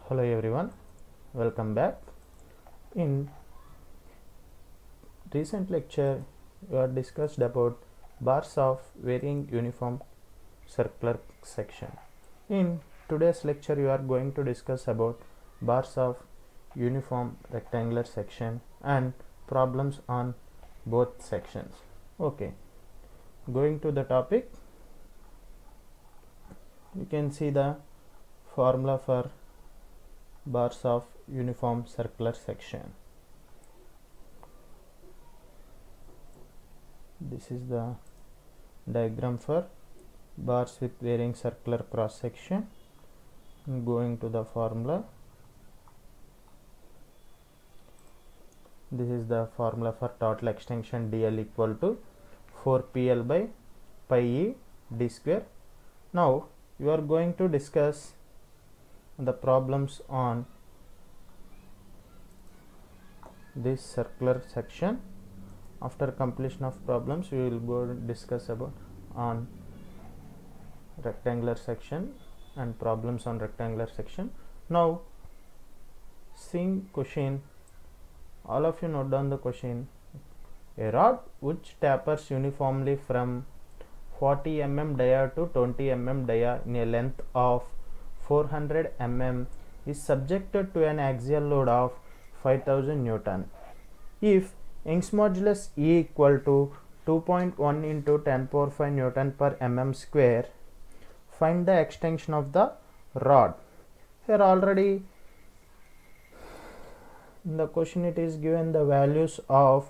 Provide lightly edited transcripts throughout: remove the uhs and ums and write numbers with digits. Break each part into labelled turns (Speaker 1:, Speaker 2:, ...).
Speaker 1: Hello everyone, welcome back. In recent lecture we have discussed about bars of varying uniform circular section. In today's lecture we are going to discuss about bars of uniform rectangular section and problems on both sections. Okay, going to the topic, you can see the formula for bars of uniform circular section. This is the diagram for bars with varying circular cross section. Going to the formula, this is the formula for total extension dl equal to 4pl by pi e d square. Now you are going to discuss the problems on this circular section. After completion of problems we will go discuss about on rectangular section and problems on rectangular section. Now seeing question, all of you note down the question. A rod which tapers uniformly from 40 mm dia to 20 mm dia in a length of 400 mm is subjected to an axial load of 5000 Newton. If Young's modulus E equal to 2.1 into 10 power 5 Newton per mm square, find the extension of the rod. Here already in the question it is given the values of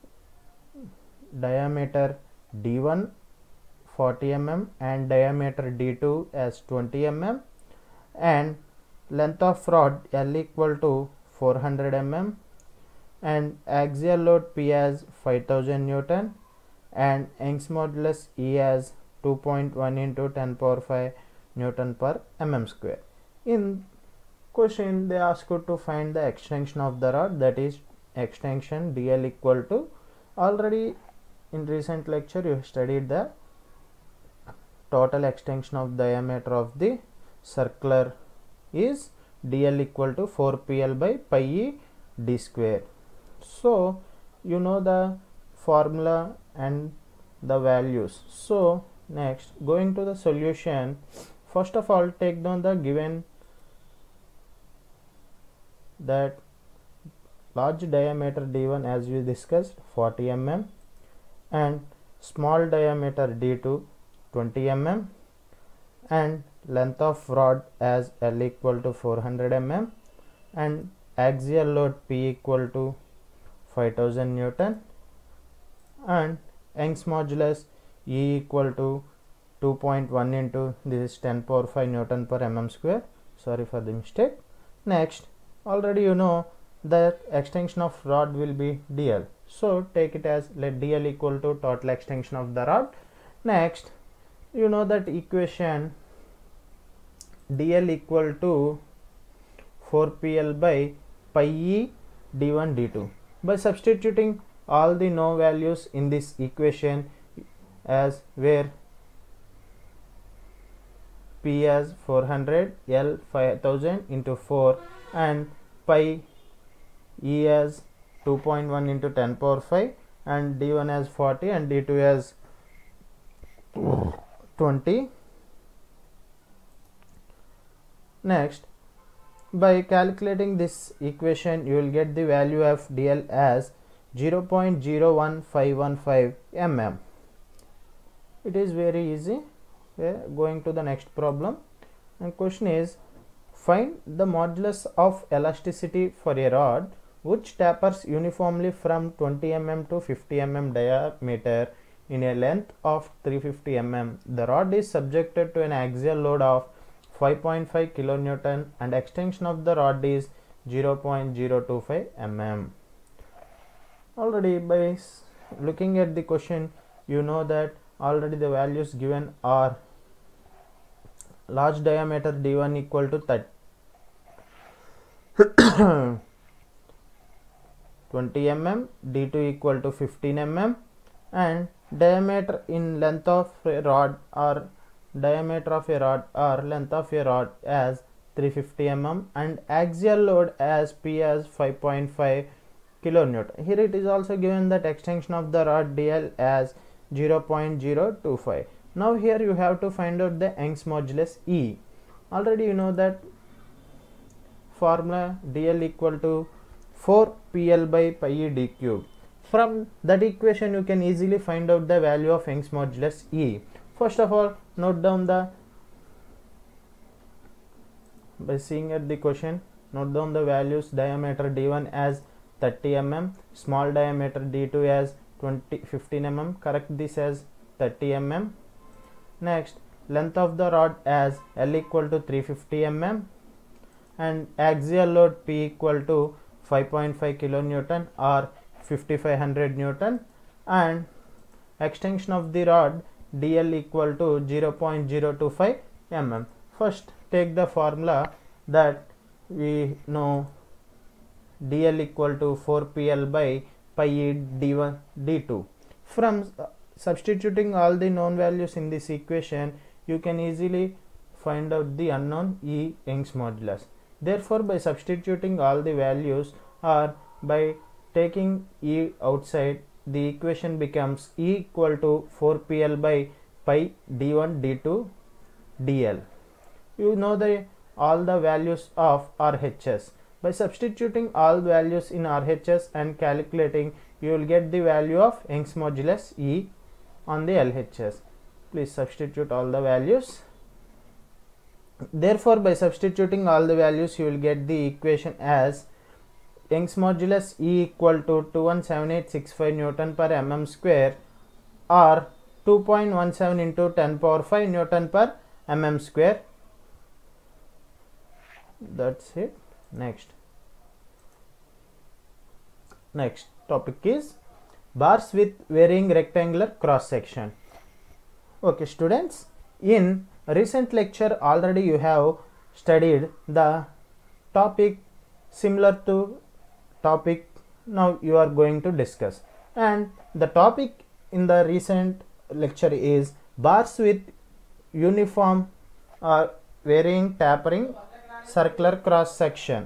Speaker 1: diameter D1 40 mm and diameter D2 as 20 mm and length of rod L equal to 400 mm and axial load P as 5000 Newton and Young's modulus E as 2.1 into 10 power 5 Newton per mm square. In question they ask you to find the extension of the rod, that is extension dl equal to, already in recent lecture you studied the total extension of diameter of the circular is dl equal to 4pl by pi e d square. So you know the formula and the values. So next, going to the solution, first of all take down the given that large diameter D1 as we discussed 40 mm and small diameter D2 20 mm and length of rod as L equal to 400 mm and axial load P equal to 5000 Newton and Young's modulus E equal to 2.1 into, this is 10 power 5 Newton per mm square, sorry for the mistake. Next, already you know that extension of rod will be dl, so take it as let dl equal to total extension of the rod. Next, you know that equation dl equal to 4pl by pi e d1 d2. By substituting all the no values in this equation as where P as 400, L 5000 into 4 and pi E as 2.1 into 10 power 5 and D1 as 40 and D2 as 20. Next, by calculating this equation you will get the value of dl as 0.01515 mm. It is very easy. Going to the next problem, and question is find the modulus of elasticity for a rod which tapers uniformly from 20 mm to 50 mm diameter in a length of 350 mm. The rod is subjected to an axial load of 5.5 kilonewton and extension of the rod is 0.025 mm. Already by looking at the question you know that already the values given are large diameter D1 equal to 20 mm, D2 equal to 15 mm and diameter in length of a rod or diameter of a rod or length of a rod as 350 mm and axial load as P as 5.5 kilonewton. Here it is also given that extension of the rod DL as 0.025. Now here you have to find out the Young's modulus E. Already you know that formula DL equal to 4 PL by pi E d cube. From that equation you can easily find out the value of Young's modulus E. First of all, note down by seeing at the question, note down the values. Diameter D1 as 30 mm, small diameter D2 as 15 mm, correct this as 30 mm. Next, length of the rod as L equal to 350 mm and axial load P equal to 5.5 kilonewton or 5500 Newton, and extension of the rod DL equal to 0.025 mm. First take the formula that we know DL equal to 4 PL by pi E D1 D2. From substituting all the known values in this equation, you can easily find out the unknown E Young's modulus. Therefore, by substituting all the values or by taking E outside, the equation becomes E equal to 4 PL by pi D1 D2 DL. You know all the values of RHS. By substituting all values in RHS and calculating, you will get the value of Young's modulus E on the LHS. Please substitute all the values. Therefore, by substituting all the values, you will get the equation as Young's modulus E equal to 217865 Newton per mm square or 2.17 into 10 power 5 Newton per mm square. That's it. Next topic is bars with varying rectangular cross section. Okay students, in recent lecture already you have studied the topic similar to topic now you are going to discuss, and the topic in the recent lecture is bars with uniform or varying tapering circular cross section.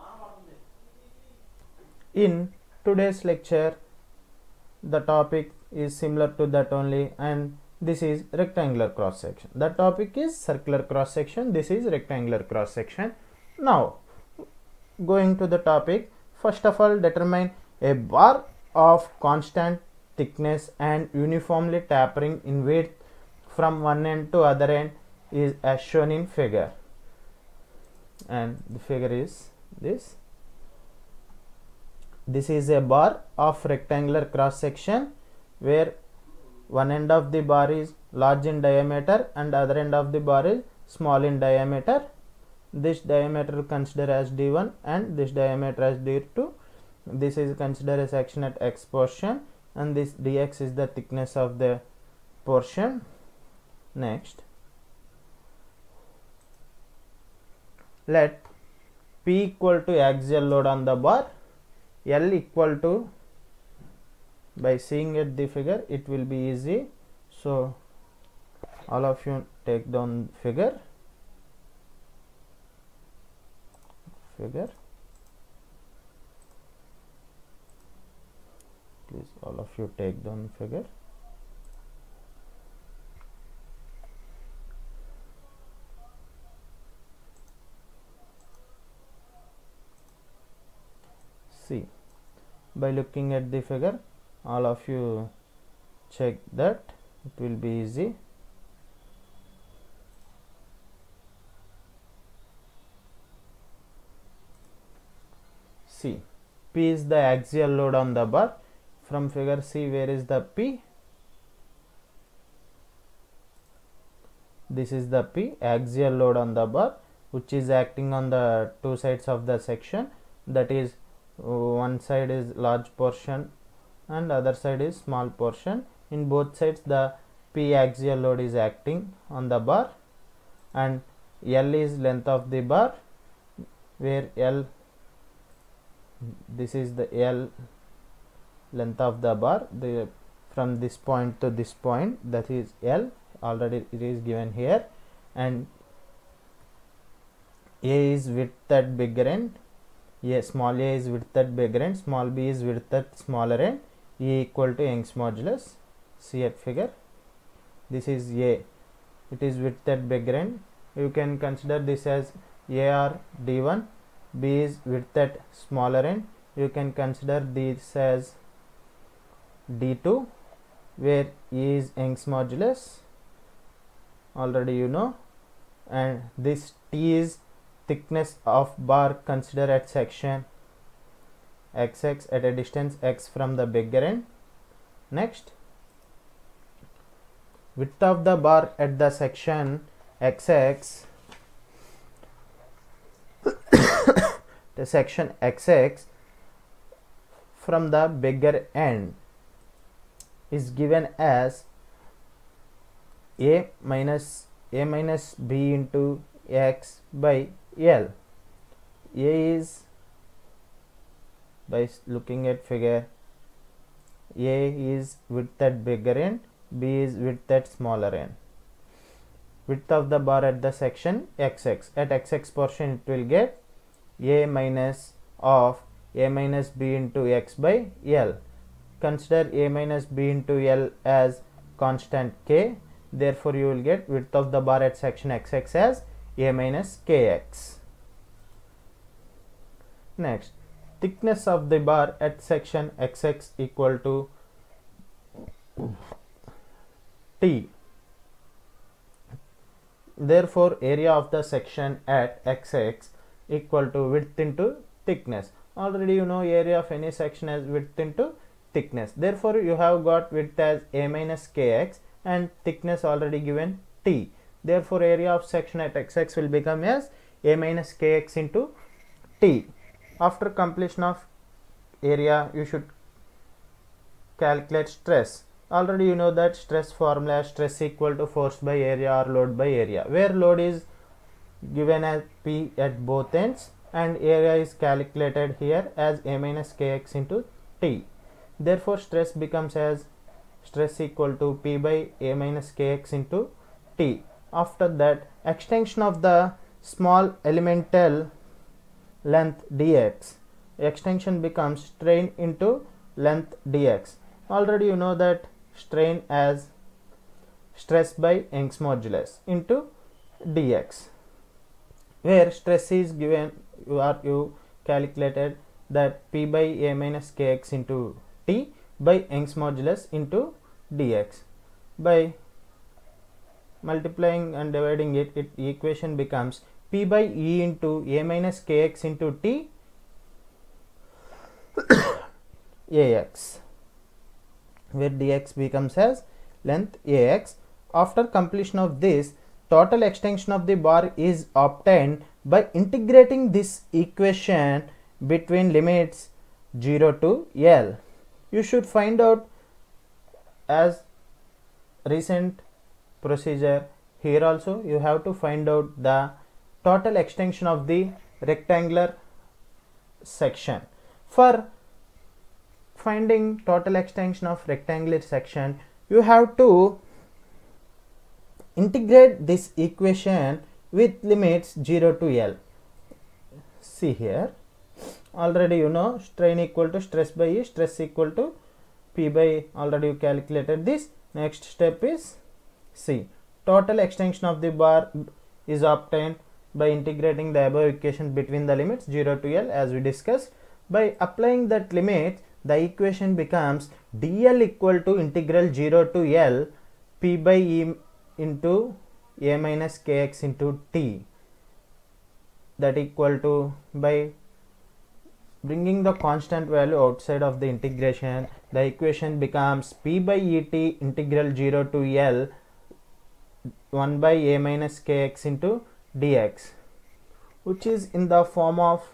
Speaker 1: In today's lecture the topic is similar to that only, and this is rectangular cross section. The topic is circular cross section, this is rectangular cross section. Now going to the topic, first of all determine a bar of constant thickness and uniformly tapering in width from one end to other end is as shown in figure, and the figure is this. This is a bar of rectangular cross section where one end of the bar is large in diameter and other end of the bar is small in diameter. This diameter consider as D1 and this diameter as D2. This is considered a section at X portion, and this dx is the thickness of the portion. Next, let P equal to axial load on the bar, L equal to, by seeing at the figure it will be easy, so all of you take down figure. Please all of you take down figure. See, by looking at the figure all of you check that it will be easy. See, P is the axial load on the bar. From figure see, where is the P? This is the P, axial load on the bar, which is acting on the two sides of the section, that is one side is large portion and other side is small portion. In both sides the P axial load is acting on the bar, and L is length of the bar, where L, this is the L length of the bar, from this point to this point, that is L, already it is given here, and A is width at bigger end, small a is width at bigger end, small b is width at smaller end, E equal to Young's modulus. See at figure, this is A, it is width at bigger end. You can consider this as A or D1, B is width at smaller end. You can consider this as D2, where E is Young's modulus, already you know, and this T is thickness of bar considered at section XX at a distance x from the bigger end. Next, width of the bar at the section XX, the section XX from the bigger end is given as A minus B into x by L. A is, by looking at figure, A is width at bigger end, B is width at smaller end. Width of the bar at the section XX, at XX portion it will get A minus of A minus B into x by L. Consider A minus B into L as constant K, therefore you will get width of the bar at section XX as A minus Kx. Next, thickness of the bar at section XX equal to T. Therefore, area of the section at XX equal to width into thickness. Already you know area of any section as width into thickness. Therefore, you have got width as A minus Kx and thickness already given T. Therefore, area of section at XX will become as A minus Kx into T. After completion of area, you should calculate stress. Already you know that stress formula, stress equal to force by area or load by area, where load is given as P at both ends and area is calculated here as A minus Kx into T. Therefore, stress becomes as stress equal to P by A minus Kx into T. After that, extension of the small elemental length dx, extension becomes strain into length dx. Already you know that strain as stress by Young's modulus into dx, where stress is given, you calculated that P by A minus Kx into T by Young's modulus into dx. By multiplying and dividing it, equation becomes P by E into A minus Kx into T Ax, where dx becomes as length Ax. After completion of this, total extension of the bar is obtained by integrating this equation between limits 0 to L. You should find out as recent procedure. Here also you have to find out the total extension of the rectangular section. For finding total extension of rectangular section, you have to integrate this equation with limits 0 to L. See here, already you know strain equal to stress by E, stress equal to P by, already you calculated this. Next step is C. Total extension of the bar is obtained by integrating the above equation between the limits 0 to L as we discussed. By applying that limit, the equation becomes dl equal to integral 0 to L P by E into A minus Kx into T, that equal to, by bringing the constant value outside of the integration, the equation becomes P by Et integral 0 to L 1 by A minus Kx into dx, which is in the form of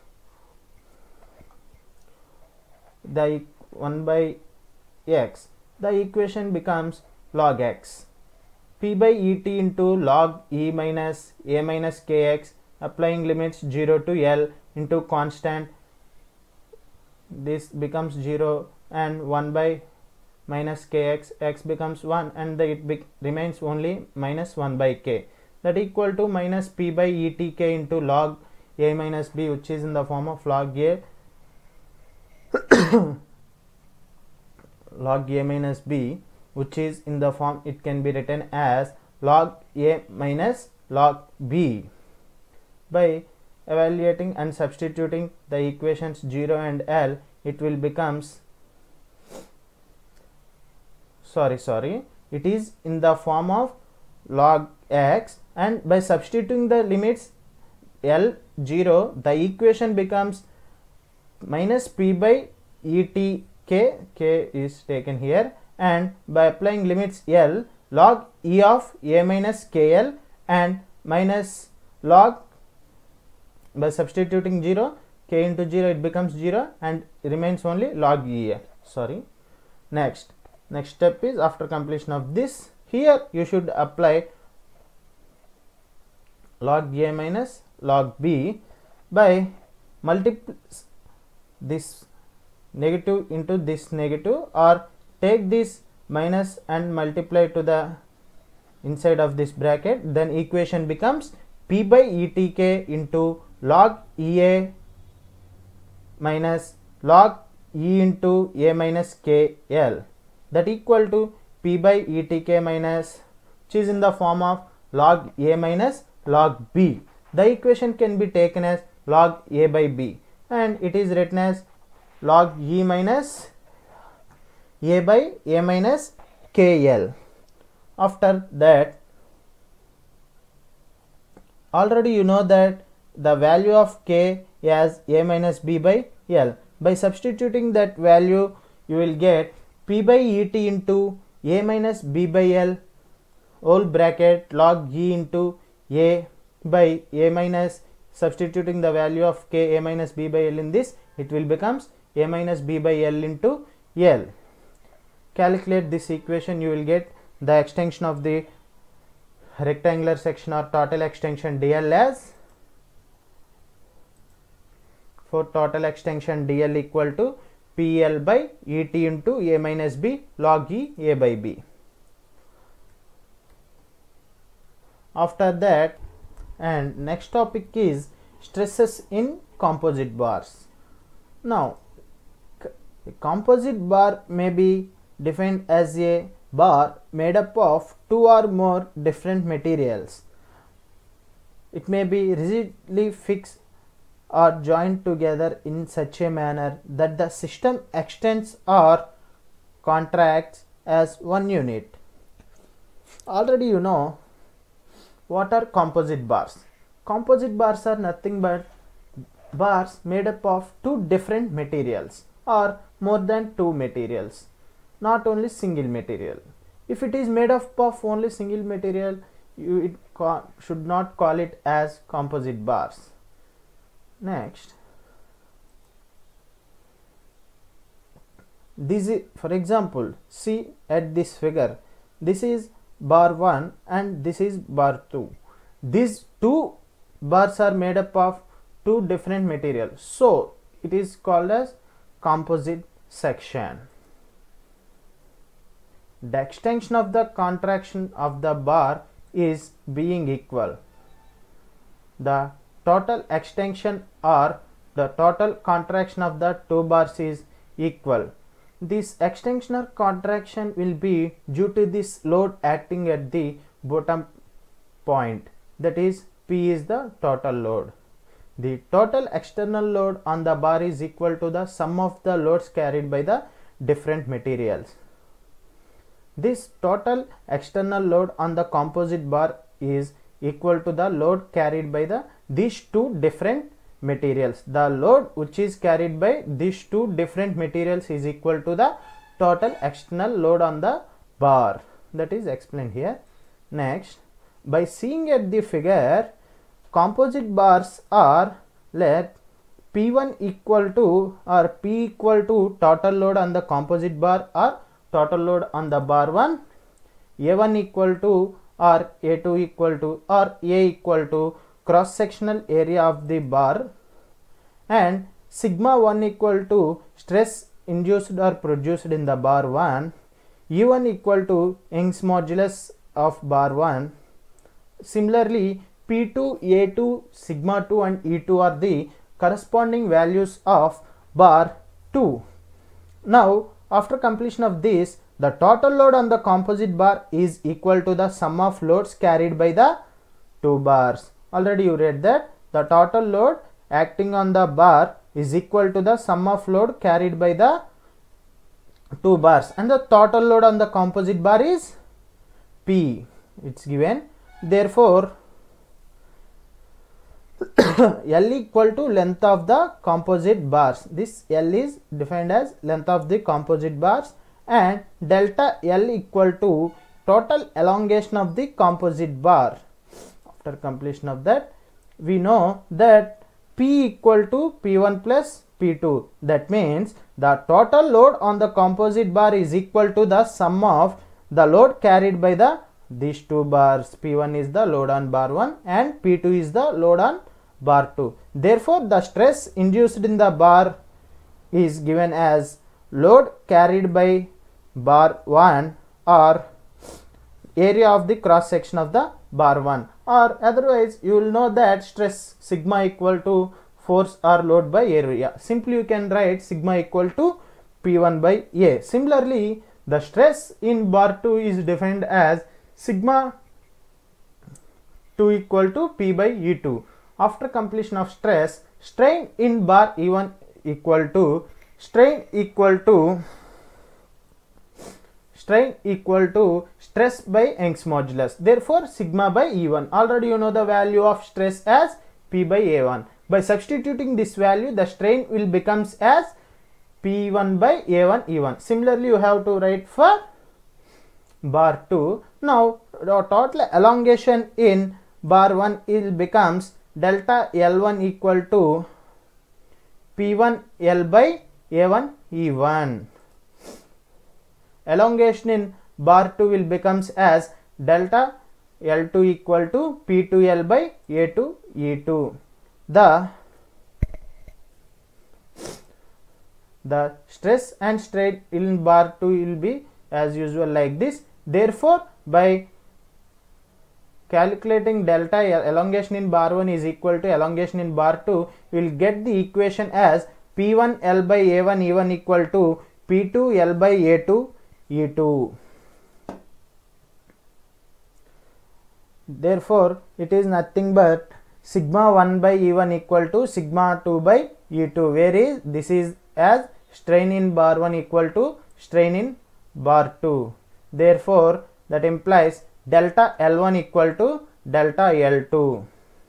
Speaker 1: the 1 by x. The equation becomes log x. P by Et into log E minus A minus Kx, applying limits 0 to L into constant, this becomes 0 and 1 by minus Kx, x becomes 1 and it remains only minus 1 by k, that equal to minus P by Et k into log a minus b, which is in the form of log a log a minus b, which is in the form, it can be written as log a minus log b. By evaluating and substituting the equations 0 and L, it will becomes it is in the form of log x, and by substituting the limits L 0, the equation becomes minus p by et k is taken here, and by applying limits L, log e of a minus kl, and minus log, by substituting 0, k into 0, it becomes 0 and remains only log e a. Next step is, after completion of this, here you should apply log a minus log b by multiply this negative into this negative, or take this minus and multiply to the inside of this bracket, then equation becomes p by etk into log ea minus log e into a minus kl, that equal to p by etk minus, which is in the form of log a minus log b. The equation can be taken as log a by b, and it is written as log e minus a by a minus kl. After that, already you know that the value of k as a minus b by l. By substituting that value, you will get p by et into a minus b by l whole bracket log e into a by a minus, substituting the value of k a minus b by l in this, it will becomes a minus b by l into l. Calculate this equation, you will get the extension of the rectangular section or total extension dl as, for total extension dl equal to pl by et into a minus b log e a by b. After that, and next topic is stresses in composite bars. Now, a composite bar may be defined as a bar made up of two or more different materials. It may be rigidly fixed or joined together in such a manner that the system extends or contracts as one unit. Already you know what are composite bars. Composite bars are nothing but bars made up of two different materials or more than two materials, not only single material. If it is made up of only single material, you should not call it as composite bars. Next, this is, for example, see at this figure, this is bar 1 and this is bar 2. These two bars are made up of two different materials, so it is called as composite section. The extension of the contraction of the bar is being equal. The total extension or the total contraction of the two bars is equal. This extension or contraction will be due to this load acting at the bottom point, that is P is the total load. The total external load on the bar is equal to the sum of the loads carried by the different materials. This total external load on the composite bar is equal to the load carried by these two different materials. The load which is carried by these two different materials is equal to the total external load on the bar. That is explained here. Next, by seeing at the figure, composite bars are, let P1 equal to or P equal to total load on the composite bar or total load on the bar 1, A1 equal to or A2 equal to or A equal to cross sectional area of the bar, and sigma 1 equal to stress induced or produced in the bar 1, E1 equal to Young's modulus of bar 1. Similarly, P2, A2, sigma 2 and E2 are the corresponding values of bar 2. Now after completion of this, the total load on the composite bar is equal to the sum of loads carried by the two bars. Already you read that the total load acting on the bar is equal to the sum of load carried by the two bars, and the total load on the composite bar is P. It's given. Therefore L equal to length of the composite bars. This L is defined as length of the composite bars, and delta L equal to total elongation of the composite bar. After completion of that, we know that P equal to P1 plus P2. That means the total load on the composite bar is equal to the sum of the load carried by these two bars. P1 is the load on bar 1 and P2 is the load on bar 2. Therefore the stress induced in the bar is given as load carried by bar 1 or area of the cross section of the bar 1, or otherwise you will know that stress sigma equal to force or load by area. Simply you can write sigma equal to P1 by A. Similarly, the stress in bar 2 is defined as sigma 2 equal to P by E2. After completion of stress, strain in bar E1 equal to strain equal to stress by Young's modulus. Therefore sigma by E1. Already you know the value of stress as P by A1. By substituting this value, the strain will becomes as P1 by A1 E1. Similarly, you have to write for bar 2. Now the total elongation in bar 1 will becomes delta L1 equal to P1 L by A1 E1. Elongation in bar 2 will becomes as delta L2 equal to P2L by A2 E2. The stress and strain in bar 2 will be as usual like this. Therefore, by calculating delta elongation in bar 1 is equal to elongation in bar 2, we will get the equation as P1 L by A1 E1 equal to P2 L by A2 E2. Therefore, it is nothing but sigma 1 by E1 equal to sigma 2 by E2, where this is as strain in bar 1 equal to strain in bar 2. Therefore, that implies delta L1 equal to delta L2.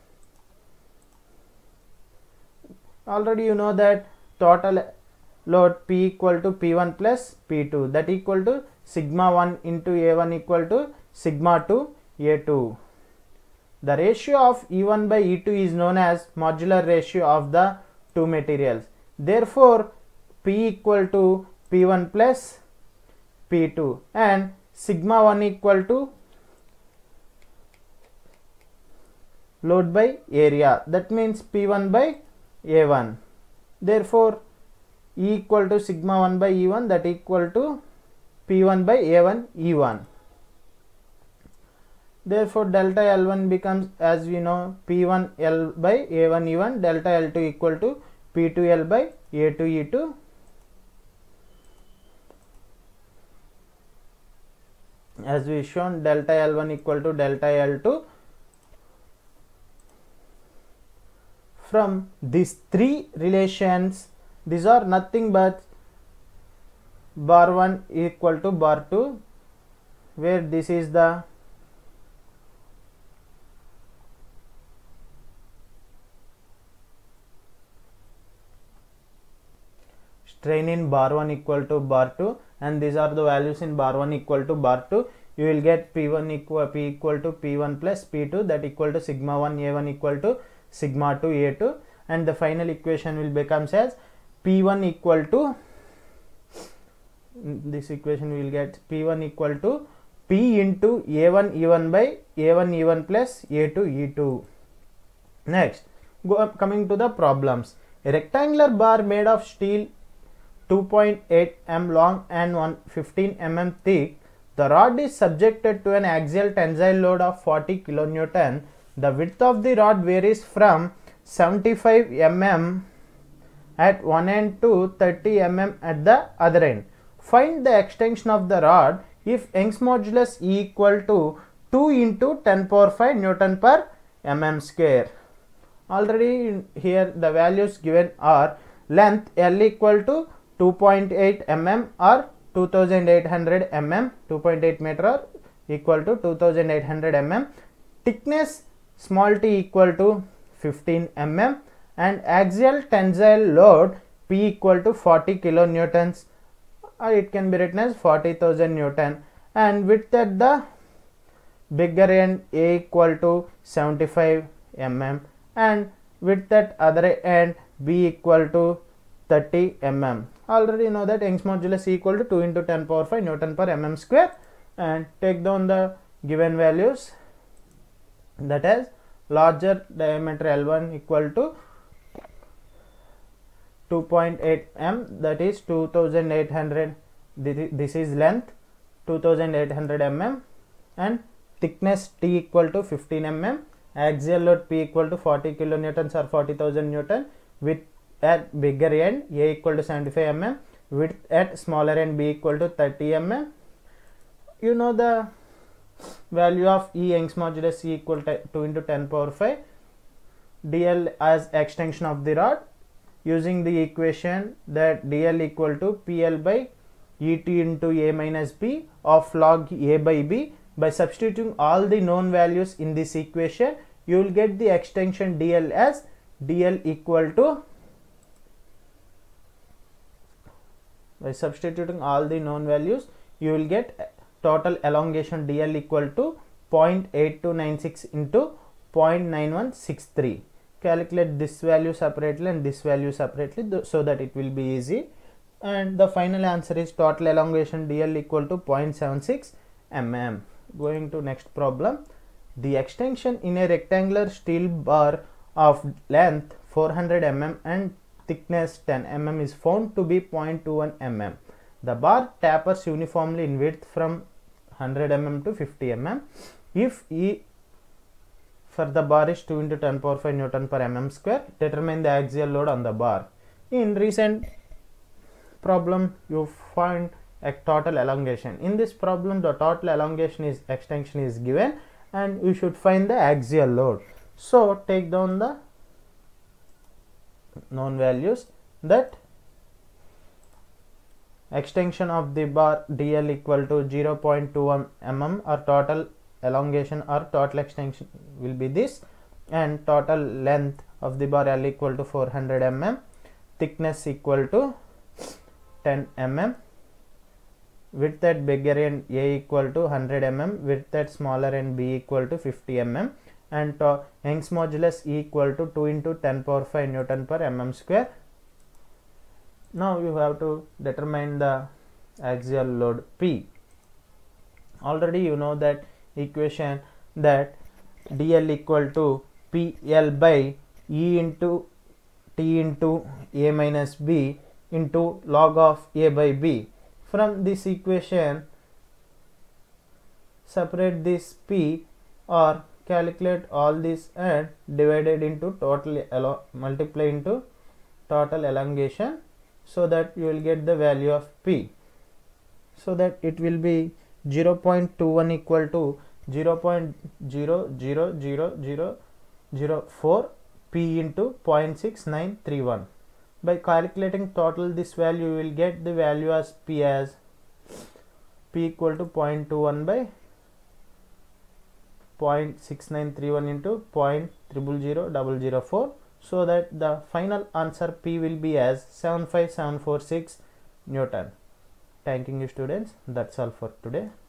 Speaker 1: Already you know that total load P equal to P1 plus P2, that equal to sigma 1 into A1 equal to sigma 2 A2. The ratio of E1 by E2 is known as modular ratio of the two materials. Therefore, P equal to P1 plus P2 and sigma 1 equal to load by area, that means P1 by A1. Therefore, E equal to sigma 1 by E1, that equal to P1 by A1 E1. Therefore, delta L1 becomes, as we know, P1 L by A1 E1, delta L2 equal to P2 L by A2 E2. As we shown, delta L1 equal to delta L2. From these three relations, these are nothing but bar 1 equal to bar 2, where this is the strain in bar 1 equal to bar 2, and these are the values in bar 1 equal to bar 2. You will get P1 equal to P1 plus P2, that equal to sigma 1 A1 equal to sigma 2 A2, and the final equation will becomes as P1 equal to, this equation we will get P1 equal to P into A1 E1 by A1 E1 plus A2 E2. Next, coming to the problems. A rectangular bar made of steel 2.8 m long and 115 mm thick. The rod is subjected to an axial tensile load of 40 kN. The width of the rod varies from 75 mm at one end to 30 mm at the other end. Find the extension of the rod if Young's modulus E equal to 2 into 10 power 5 Newton per mm square. Already here the values given are length L equal to 2.8 mm or 2800 mm, 2.8 meter or equal to 2800 mm, thickness small t equal to 15 mm, and axial tensile load P equal to 40 kilonewtons, or it can be written as 40,000 Newton, and width at the bigger end A equal to 75 mm and width at other end B equal to 30 mm. Already know that Young's modulus equal to 2 into 10 power 5 Newton per mm square, and take down the given values, that is larger diameter L1 equal to 2.8 m, that is 2800, this is length 2800 mm, and thickness T equal to 15 mm, axial load P equal to 40 kilonewtons or 40,000 Newton, width at bigger end A equal to 75 mm, width at smaller end B equal to 30 mm. You know the value of E Young's modulus E equal to 2 into 10 power 5 dl as extension of the rod, using the equation that dl equal to PL by ET into A minus B of log A by B. By substituting all the known values in this equation, you will get the extension dl as dl equal to, by substituting all the known values, you will get total elongation dl equal to 0.8296 into 0.9163. Calculate this value separately and this value separately so that it will be easy, and the final answer is total elongation dl equal to 0.76 mm. Going to next problem. The extension in a rectangular steel bar of length 400 mm and thickness 10 mm is found to be 0.21 mm. The bar tapers uniformly in width from 100 mm to 50 mm. If E for the bar is 2 into 10 power 5 Newton per mm square, determine the axial load on the bar. In recent problem, you find a total elongation. In this problem, the total elongation is extension is given, and you should find the axial load. So take down the known values, that extension of the bar dl equal to 0.21 mm or total elongation or total extension will be this, and total length of the bar L equal to 400 mm, thickness equal to 10 mm, width at bigger end A equal to 100 mm, width at smaller end B equal to 50 mm, and Young's modulus E equal to 2 into 10 power 5 Newton per mm square. Now you have to determine the axial load P. Already you know that equation, that dl equal to PL by E into T into A minus B into log of A by B. From this equation, separate this P or calculate all this and divided into total, multiply into total elongation, so that you will get the value of P. So that it will be 0.21 equal to 0.000004 P into 0.6931. By calculating total this value, you will get the value as P equal to 0.21 by 0.6931 into 0.000004, so that the final answer P will be as 75746 Newton. Thanking you students. That's all for today.